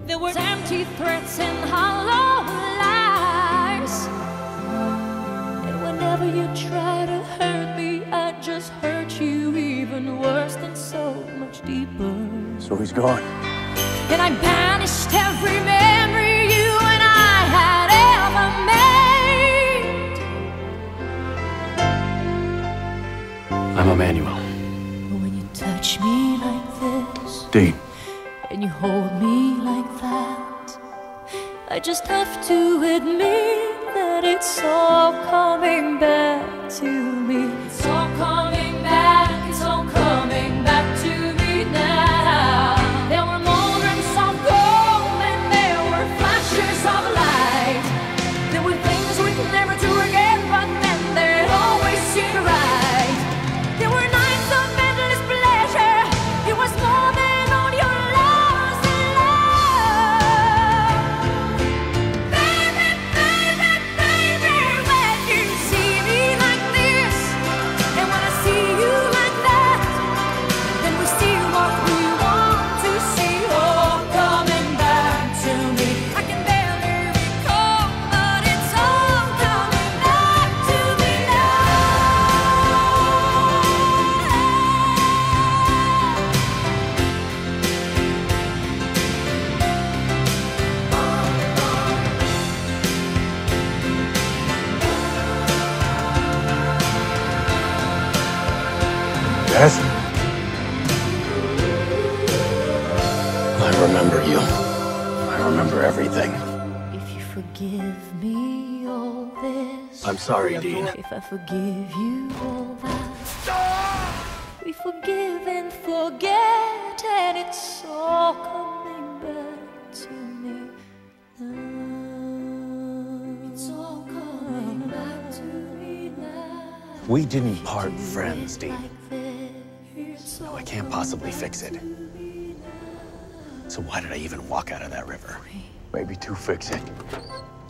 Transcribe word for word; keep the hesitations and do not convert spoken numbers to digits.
There were empty threats and hollow lies. And whenever you try to hurt me, I just hurt you even worse than so much deeper. So he's gone. And I banished every memory you and I had ever made. I'm Emmanuel. But when you touch me like this, Dean. and you hold me like that, I just have to admit that it's all coming back to me. It's all coming back, it's all coming back to me now. There were moments of gold and there were flashes of light. There were things we could never do again, but then they'd always seem right. There were nights of endless pleasure. It was more than all your lost in love. Baby, baby, baby, when you see me like this, and when I see you like that, then we see what we want to see. All coming back to me. I can barely recall, but it's all coming back to me Yes? I remember you. I remember everything. If you forgive me all this, I'm sorry, Dean. if I forgive you all that, we forgive and forget, and it's all coming back to me now. It's all coming back to me now. We didn't part friends, Dean. Like this. No, I can't possibly fix it. So why did I even walk out of that river? Maybe to fix it.